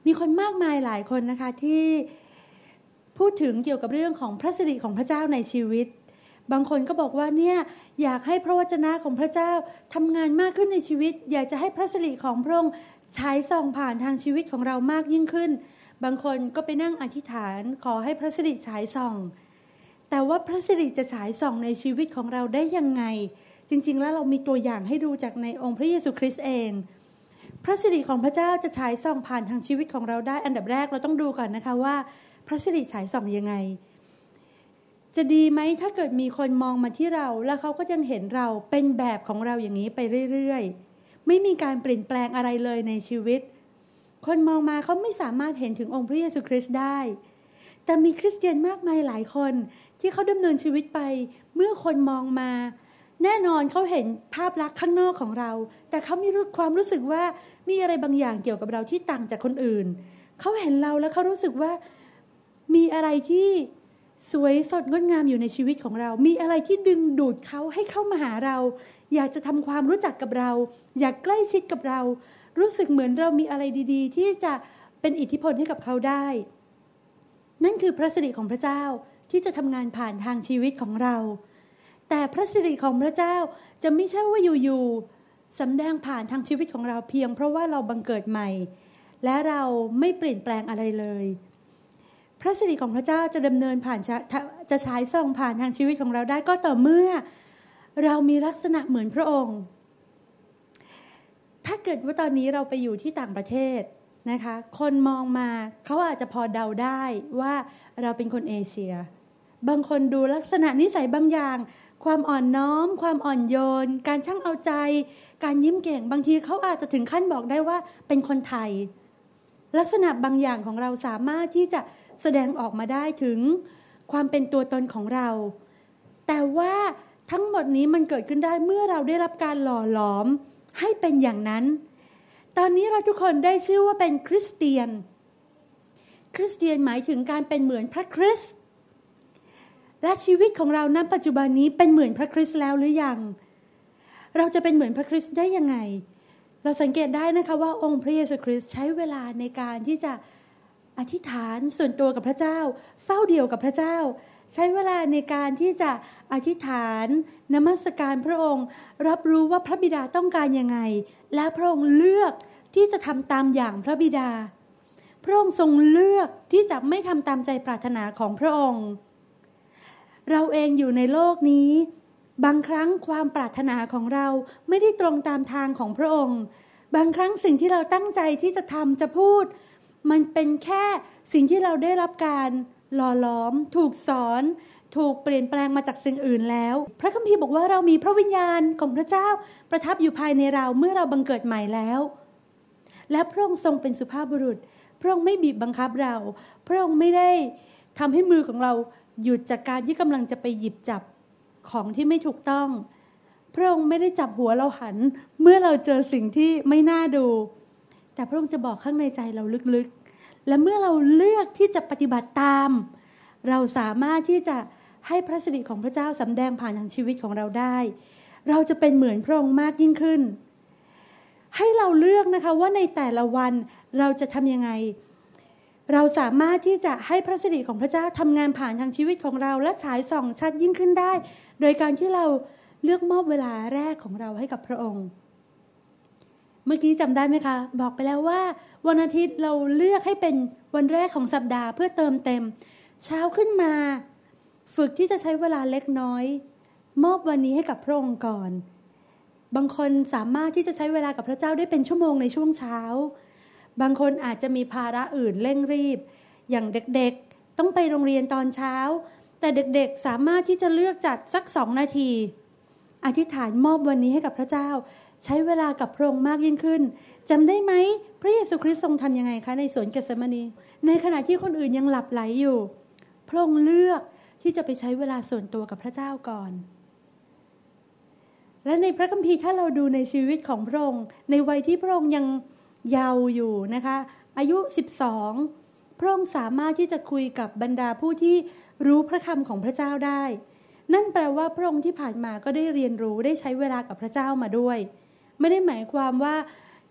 มีคนมากมายหลายคนนะคะที่พูดถึงเกี่ยวกับเรื่องของพระสิริของพระเจ้าในชีวิตบางคนก็บอกว่าเนี่ยอยากให้พระวจนะของพระเจ้าทำงานมากขึ้นในชีวิตอยากจะให้พระสิริของพระองค์ฉายส่องผ่านทางชีวิตของเรามากยิ่งขึ้นบางคนก็ไปนั่งอธิษฐานขอให้พระสิริฉายส่องแต่ว่าพระสิริจะฉายส่องในชีวิตของเราได้ยังไงจริงๆแล้วเรามีตัวอย่างให้ดูจากในองค์พระเยซูคริสต์เองพระสิริของพระเจ้าจะฉายส่องผ่านทางชีวิตของเราได้อันดับแรกเราต้องดูก่อนนะคะว่าพระสิริฉายส่องยังไงจะดีไหมถ้าเกิดมีคนมองมาที่เราแล้วเขาก็ยังเห็นเราเป็นแบบของเราอย่างนี้ไปเรื่อยๆไม่มีการเปลี่ยนแปลงอะไรเลยในชีวิตคนมองมาเขาไม่สามารถเห็นถึงองค์พระเยซูคริสต์ได้แต่มีคริสเตียนมากมายหลายคนที่เขาดำเนินชีวิตไปเมื่อคนมองมาแน่นอนเขาเห็นภาพลักษณ์ข้างนอกของเราแต่เขามีความรู้สึกว่ามีอะไรบางอย่างเกี่ยวกับเราที่ต่างจากคนอื่นเขาเห็นเราแล้วเขารู้สึกว่ามีอะไรที่สวยสดงดงามอยู่ในชีวิตของเรามีอะไรที่ดึงดูดเขาให้เข้ามาหาเราอยากจะทำความรู้จักกับเราอยากใกล้ชิดกับเรารู้สึกเหมือนเรามีอะไรดีๆที่จะเป็นอิทธิพลให้กับเขาได้นั่นคือพระสิริของพระเจ้าที่จะทำงานผ่านทางชีวิตของเราแต่พระสิริของพระเจ้าจะไม่ใช่ว่าอยู่ๆสำแดงผ่านทางชีวิตของเราเพียงเพราะว่าเราบังเกิดใหม่และเราไม่เปลี่ยนแปลงอะไรเลยพระสิริของพระเจ้าจะดำเนินผ่านจะฉายส่องผ่านทางชีวิตของเราได้ก็ต่อเมื่อเรามีลักษณะเหมือนพระองค์ถ้าเกิดว่าตอนนี้เราไปอยู่ที่ต่างประเทศนะคะคนมองมาเขาอาจจะพอเดาได้ว่าเราเป็นคนเอเชียบางคนดูลักษณะนิสัยบางอย่างความอ่อนน้อมความอ่อนโยนการช่างเอาใจการยิ้มเก่งบางทีเขาอาจจะถึงขั้นบอกได้ว่าเป็นคนไทยลักษณะบางอย่างของเราสามารถที่จะแสดงออกมาได้ถึงความเป็นตัวตนของเราแต่ว่าทั้งหมดนี้มันเกิดขึ้นได้เมื่อเราได้รับการหล่อหลอมให้เป็นอย่างนั้นตอนนี้เราทุกคนได้ชื่อว่าเป็นคริสเตียนคริสเตียนหมายถึงการเป็นเหมือนพระคริสต์และชีวิตของเราณปัจจุบันนี้เป็นเหมือนพระคริสต์แล้วหรือยังเราจะเป็นเหมือนพระคริสต์ได้ยังไงเราสังเกตได้นะคะว่าองค์พระเยซูคริสต์ใช้เวลาในการที่จะอธิษฐานส่วนตัวกับพระเจ้าเฝ้าเดี่ยวกับพระเจ้าใช้เวลาในการที่จะอธิษฐานนมัสการพระองค์รับรู้ว่าพระบิดาต้องการยังไงและพระองค์เลือกที่จะทำตามอย่างพระบิดาพระองค์ทรงเลือกที่จะไม่ทำตามใจปรารถนาของพระองค์เราเองอยู่ในโลกนี้บางครั้งความปรารถนาของเราไม่ได้ตรงตามทางของพระองค์บางครั้งสิ่งที่เราตั้งใจที่จะทำจะพูดมันเป็นแค่สิ่งที่เราได้รับการหล่อหลอมถูกสอนถูกเปลี่ยนแปลงมาจากสิ่งอื่นแล้วพระคัมภีร์บอกว่าเรามีพระวิญญาณของพระเจ้าประทับอยู่ภายในเราเมื่อเราบังเกิดใหม่แล้วและพระองค์ทรงเป็นสุภาพบุรุษพระองค์ไม่บีบบังคับเราพระองค์ไม่ได้ทำให้มือของเราหยุดจากการที่กำลังจะไปหยิบจับของที่ไม่ถูกต้องพระองค์ไม่ได้จับหัวเราหันเมื่อเราเจอสิ่งที่ไม่น่าดูแต่พระองค์จะบอกข้างในใจเราลึกๆและเมื่อเราเลือกที่จะปฏิบัติตามเราสามารถที่จะให้พระสิริของพระเจ้าสำแดงผ่านทางชีวิตของเราได้เราจะเป็นเหมือนพระองค์มากยิ่งขึ้นให้เราเลือกนะคะว่าในแต่ละวันเราจะทำยังไงเราสามารถที่จะให้พระสิริของพระเจ้าทำงานผ่านทางชีวิตของเราและฉายส่องชัดยิ่งขึ้นได้โดยการที่เราเลือกมอบเวลาแรกของเราให้กับพระองค์เมื่อกี้จำได้ไหมคะบอกไปแล้วว่าวันอาทิตย์เราเลือกให้เป็นวันแรกของสัปดาห์เพื่อเติมเต็มเช้าขึ้นมาฝึกที่จะใช้เวลาเล็กน้อยมอบวันนี้ให้กับพระองค์ก่อนบางคนสามารถที่จะใช้เวลากับพระเจ้าได้เป็นชั่วโมงในช่วงเช้าบางคนอาจจะมีภาระอื่นเร่งรีบอย่างเด็กๆต้องไปโรงเรียนตอนเช้าแต่เด็กๆสามารถที่จะเลือกจัดสัก2 นาทีอธิษฐานมอบวันนี้ให้กับพระเจ้าใช้เวลากับพระองค์มากยิ่งขึ้นจำได้ไหมพระเยซูคริสต์ทรงทำยังไงคะในสวนเกตเสมานีในขณะที่คนอื่นยังหลับไหลอยู่พระองค์เลือกที่จะไปใช้เวลาส่วนตัวกับพระเจ้าก่อนและในพระคัมภีร์ถ้าเราดูในชีวิตของพระองค์ในวัยที่พระองค์ยังเยาว์อยู่นะคะอายุ12พระองค์สามารถที่จะคุยกับบรรดาผู้ที่รู้พระคำของพระเจ้าได้นั่นแปลว่าพระองค์ที่ผ่านมาก็ได้เรียนรู้ได้ใช้เวลากับพระเจ้ามาด้วยไม่ได้หมายความว่า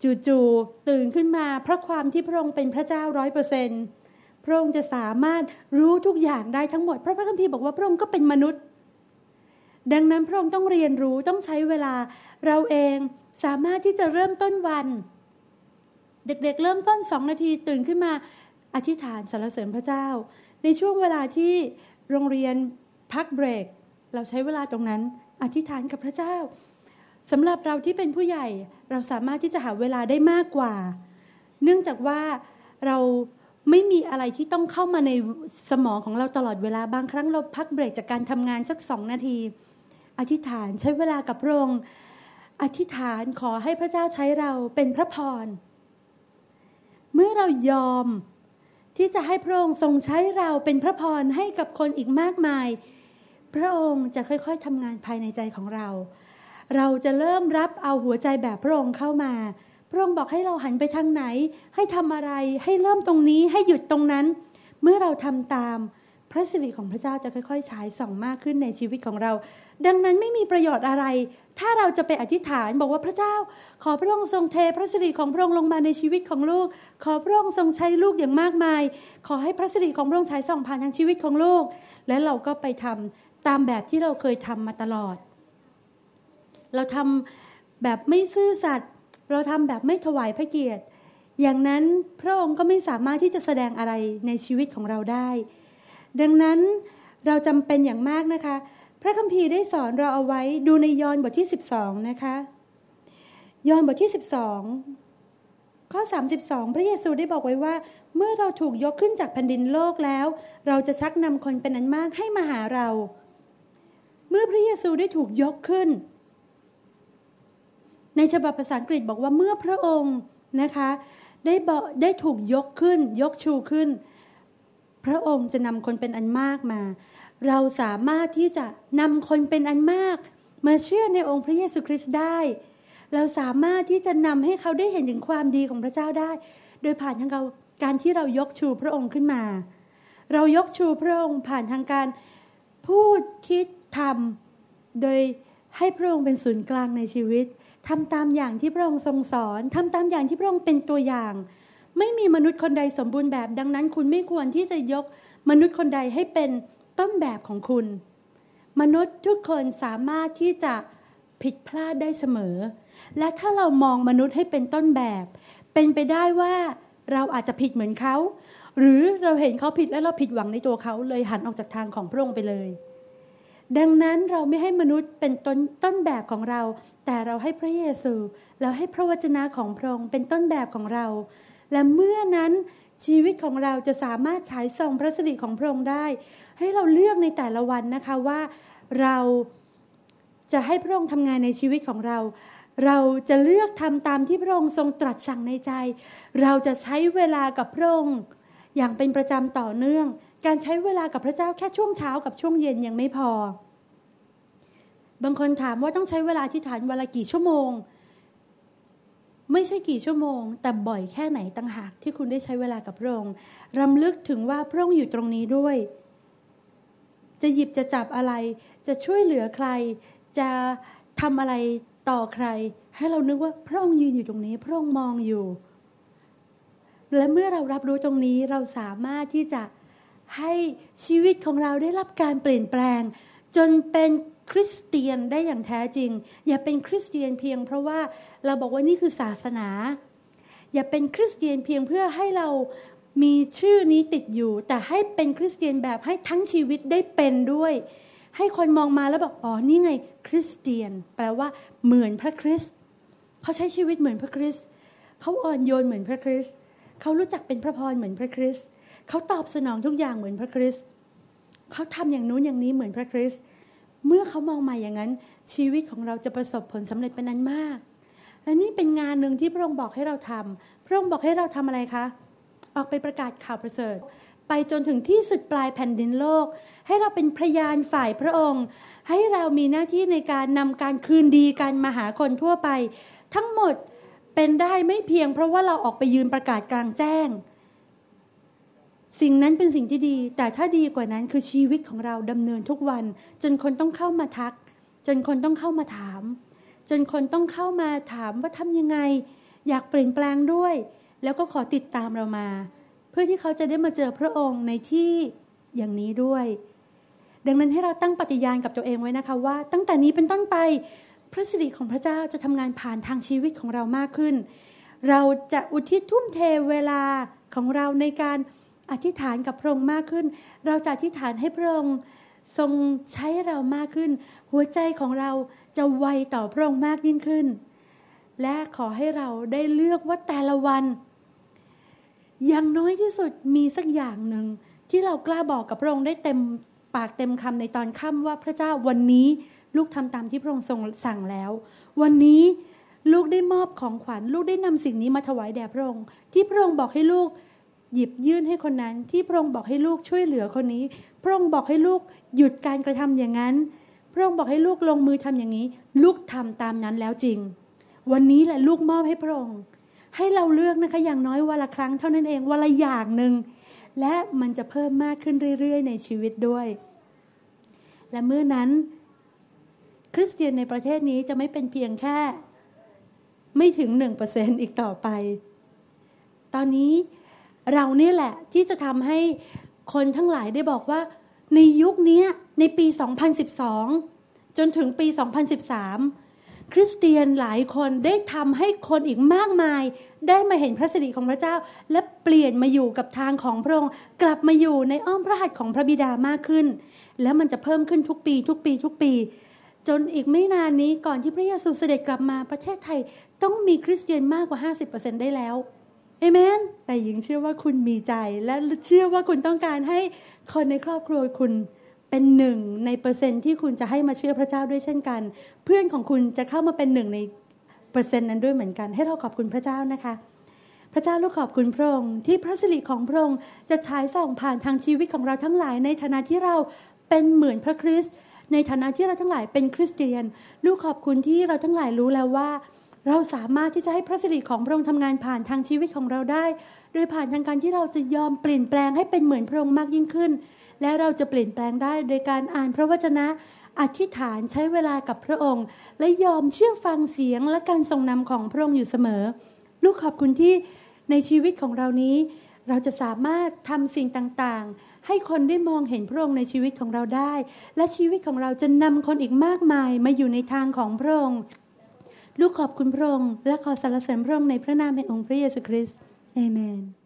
จู่ๆตื่นขึ้นมาเพราะความที่พระองค์เป็นพระเจ้า 100%พระองค์จะสามารถรู้ทุกอย่างได้ทั้งหมดเพราะพระคัมภีร์บอกว่าพระองค์ก็เป็นมนุษย์ดังนั้นพระองค์ต้องเรียนรู้ต้องใช้เวลาเราเองสามารถที่จะเริ่มต้นวันเด็กๆเริ่มต้น2 นาทีตื่นขึ้นมาอธิษฐานสรรเสริญพระเจ้าในช่วงเวลาที่โรงเรียนพักเบรกเราใช้เวลาตรงนั้นอธิษฐานกับพระเจ้าสำหรับเราที่เป็นผู้ใหญ่เราสามารถที่จะหาเวลาได้มากกว่าเนื่องจากว่าเราไม่มีอะไรที่ต้องเข้ามาในสมองของเราตลอดเวลาบางครั้งเราพักเบรกจากการทำงานสัก2 นาทีอธิษฐานใช้เวลากับพระองค์อธิษฐานขอให้พระเจ้าใช้เราเป็นพระพรเมื่อเรายอมที่จะให้พระองค์ทรงใช้เราเป็นพระพรให้กับคนอีกมากมายพระองค์จะค่อยๆทำงานภายในใจของเราเราจะเริ่มรับเอาหัวใจแบบพระองค์เข้ามาพระองค์บอกให้เราหันไปทางไหนให้ทำอะไรให้เริ่มตรงนี้ให้หยุดตรงนั้นเมื่อเราทำตามพระสิริของพระเจ้าจะค่อยๆฉายส่องมากขึ้นในชีวิตของเราดังนั้นไม่มีประโยชน์อะไรถ้าเราจะไปอธิษฐานบอกว่าพระเจ้าขอพระองค์ทรงเทพระสิริของพระองค์ลงมาในชีวิตของลูกขอพระองค์ทรงใช้ลูกอย่างมากมายขอให้พระสิริของพระองค์ฉายส่องผ่านทางชีวิตของลูกและเราก็ไปทำตามแบบที่เราเคยทำมาตลอดเราทำแบบไม่ซื่อสัตย์เราทำแบบไม่ถวายพระเกียรติอย่างนั้นพระองค์ก็ไม่สามารถที่จะแสดงอะไรในชีวิตของเราได้ดังนั้นเราจำเป็นอย่างมากนะคะพระคัมภีร์ได้สอนเราเอาไว้ดูในยอห์นบทที่12นะคะยอห์นบทที่12ข้อ32พระเยซูได้บอกไว้ว่าเมื่อเราถูกยกขึ้นจากแผ่นดินโลกแล้วเราจะชักนำคนเป็นอันมากให้มาหาเราเมื่อพระเยซูได้ถูกยกขึ้นในฉบับภาษาอังกฤษบอกว่าเมื่อพระองค์นะคะได้ถูกยกขึ้นยกชูขึ้นพระองค์จะนำคนเป็นอันมากมาเราสามารถที่จะนำคนเป็นอันมากมาเชื่อในองค์พระเยซูคริสต์ได้เราสามารถที่จะนำให้เขาได้เห็นถึงความดีของพระเจ้าได้โดยผ่านทางการที่เรายกชูพระองค์ขึ้นมาเรายกชูพระองค์ผ่านทางการพูดคิดทำโดยให้พระองค์เป็นศูนย์กลางในชีวิตทำตามอย่างที่พระองค์ทรงสอนทำตามอย่างที่พระองค์เป็นตัวอย่างไม่มีมนุษย์คนใดสมบูรณ์แบบดังนั้นคุณไม่ควรที่จะยกมนุษย์คนใดให้เป็นต้นแบบของคุณมนุษย์ทุกคนสามารถที่จะผิดพลาดได้เสมอและถ้าเรามองมนุษย์ให้เป็นต้นแบบเป็นไปได้ว่าเราอาจจะผิดเหมือนเขาหรือเราเห็นเขาผิดแล้วเราผิดหวังในตัวเขาเลยหันออกจากทางของพระองค์ไปเลยดังนั้นเราไม่ให้มนุษย์เป็นต้นแบบของเราแต่เราให้พระเยซูเราให้พระวจนะของพระองค์เป็นต้นแบบของเราและเมื่อนั้นชีวิตของเราจะสามารถฉายส่องพระสิริของพระองค์ได้ให้เราเลือกในแต่ละวันนะคะว่าเราจะให้พระองค์ทำงานในชีวิตของเราเราจะเลือกทำตามที่พระองค์ทรงตรัสสั่งในใจเราจะใช้เวลากับพระองค์อย่างเป็นประจำต่อเนื่องการใช้เวลากับพระเจ้าแค่ช่วงเช้ากับช่วงเย็นยังไม่พอบางคนถามว่าต้องใช้เวลาอธิษฐานวันละกี่ชั่วโมงไม่ใช่กี่ชั่วโมงแต่บ่อยแค่ไหนต่างหากที่คุณได้ใช้เวลากับพระองค์รำลึกถึงว่าพระองค์อยู่ตรงนี้ด้วยจะหยิบจะจับอะไรจะช่วยเหลือใครจะทำอะไรต่อใครให้เรานึกว่าพระองค์ยืนอยู่ตรงนี้พระองค์มองอยู่และเมื่อเรารับรู้ตรงนี้เราสามารถที่จะให้ชีวิตของเราได้รับการเปลี่ยนแปลงจนเป็นคริสเตียนได้อย่างแท้จริงอย่าเป็นคริสเตียนเพียงเพราะว่าเราบอกว่านี่คือศาสนาอย่าเป็นคริสเตียนเพียงเพื่อให้เรามีชื่อนี้ติดอยู่แต่ให้เป็นคริสเตียนแบบให้ทั้งชีวิตได้เป็นด้วยให้คนมองมาแล้วบอกอ๋อนี่ไงคริสเตียนแปลว่าเหมือนพระคริสต์เขาใช้ชีวิตเหมือนพระคริสต์เขาอ่อนโยนเหมือนพระคริสต์เขารู้จักเป็นพระพรเหมือนพระคริสต์เขาตอบสนองทุกอย่างเหมือนพระคริสต์เขาทำอย่างนู้นอย่างนี้เหมือนพระคริสต์เมื่อเขามองมาอย่างนั้นชีวิตของเราจะประสบผลสำเร็จเป็นอันมากและนี่เป็นงานหนึ่งที่พระองค์บอกให้เราทำพระองค์บอกให้เราทำอะไรคะออกไปประกาศข่าวประเสริฐไปจนถึงที่สุดปลายแผ่นดินโลกให้เราเป็นพยานฝ่ายพระองค์ให้เรามีหน้าที่ในการนำการคืนดีกันมาหาคนทั่วไปทั้งหมดเป็นได้ไม่เพียงเพราะว่าเราออกไปยืนประกาศกลางแจ้งสิ่งนั้นเป็นสิ่งที่ดีแต่ถ้าดีกว่านั้นคือชีวิตของเราดำเนินทุกวันจนคนต้องเข้ามาทักจนคนต้องเข้ามาถามจนคนต้องเข้ามาถามว่าทำยังไงอยากเปลี่ยนแปลงด้วยแล้วก็ขอติดตามเรามาเพื่อที่เขาจะได้มาเจอพระองค์ในที่อย่างนี้ด้วยดังนั้นให้เราตั้งปฏิญาณกับตัวเองไว้นะคะว่าตั้งแต่นี้เป็นต้นไปพระสิริของพระเจ้าจะทำงานผ่านทางชีวิตของเรามากขึ้นเราจะอุทิศทุ่มเทเวลาของเราในการอธิษฐานกับพระองค์มากขึ้นเราจะอธิษฐานให้พระองค์ทรงใช้เรามากขึ้นหัวใจของเราจะไวต่อพระองค์มากยิ่งขึ้นและขอให้เราได้เลือกว่าแต่ละวันอย่างน้อยที่สุดมีสักอย่างหนึ่งที่เรากล้าบอกกับพระองค์ได้เต็มปากเต็มคำในตอนค่ำว่าพระเจ้าวันนี้ลูกทำตามที่พระองค์ทรงสั่งแล้ววันนี้ลูกได้มอบของขวัญลูกได้นำสิ่งนี้มาถวายแด่พระองค์ที่พระองค์บอกให้ลูกหยิบยื่นให้คนนั้นที่พระองค์บอกให้ลูกช่วยเหลือคนนี้พระองค์บอกให้ลูกหยุดการกระทำอย่างนั้นพระองค์บอกให้ลูกลงมือทำอย่างนี้ลูกทำตามนั้นแล้วจริงวันนี้แหละลูกมอบให้พระองค์ให้เราเลือกนะคะอย่างน้อยวันละครั้งเท่านั้นเองวันละอย่างหนึ่งและมันจะเพิ่มมากขึ้นเรื่อยๆในชีวิตด้วยและเมื่อนั้นคริสเตียนในประเทศนี้จะไม่เป็นเพียงแค่ไม่ถึง 1% อีกต่อไปตอนนี้เรานี่แหละที่จะทำให้คนทั้งหลายได้บอกว่าในยุคนี้ในปี 2012 จนถึงปี 2013 คริสเตียนหลายคนได้ทำให้คนอีกมากมายได้มาเห็นพระสิริของพระเจ้าและเปลี่ยนมาอยู่กับทางของพระองค์กลับมาอยู่ในอ้อมพระหัตถ์ของพระบิดามากขึ้นแล้วมันจะเพิ่มขึ้นทุกปีทุกปีทุกปีจนอีกไม่นานนี้ก่อนที่พระเยซูเสด็จกลับมาประเทศไทยต้องมีคริสเตียนมากกว่า 50% ได้แล้วเอเมนแต่หญิงเชื่อว่าคุณมีใจและเชื่อว่าคุณต้องการให้คนในครอบครัวคุณเป็น1 ในเปอร์เซ็นต์ที่คุณจะให้มาเชื่อพระเจ้าด้วยเช่นกันเพื่อนของคุณจะเข้ามาเป็น1 ในเปอร์เซ็นต์นั้นด้วยเหมือนกันให้เราขอบคุณพระเจ้านะคะพระเจ้าลูกขอบคุณพระองค์ที่พระสิริของพระองค์จะฉายส่องผ่านทางชีวิตของเราทั้งหลายในฐานะที่เราเป็นเหมือนพระคริสต์ในฐานะที่เราทั้งหลายเป็นคริสเตียนลูกขอบคุณที่เราทั้งหลายรู้แล้วว่าเราสามารถที่จะให้พระสิริของพระองค์ทำงานผ่านทางชีวิตของเราได้โดยผ่านทางการที่เราจะยอมเปลี่ยนแปลงให้เป็นเหมือนพระองค์มากยิ่งขึ้นและเราจะเปลี่ยนแปลงได้โดยการอ่านพระวจนะอธิษฐานใช้เวลากับพระองค์และยอมเชื่อฟังเสียงและการทรงนำของพระองค์อยู่เสมอลูกขอบคุณที่ในชีวิตของเรานี้เราจะสามารถทำสิ่งต่างๆให้คนได้มองเห็นพระองค์ในชีวิตของเราได้และชีวิตของเราจะนำคนอีกมากมายมาอยู่ในทางของพระองค์ลูกขอบคุณพระองค์และขอสรรเสริญพระองค์ในพระนามแห่งองค์พระเยซูคริสต์อาเมน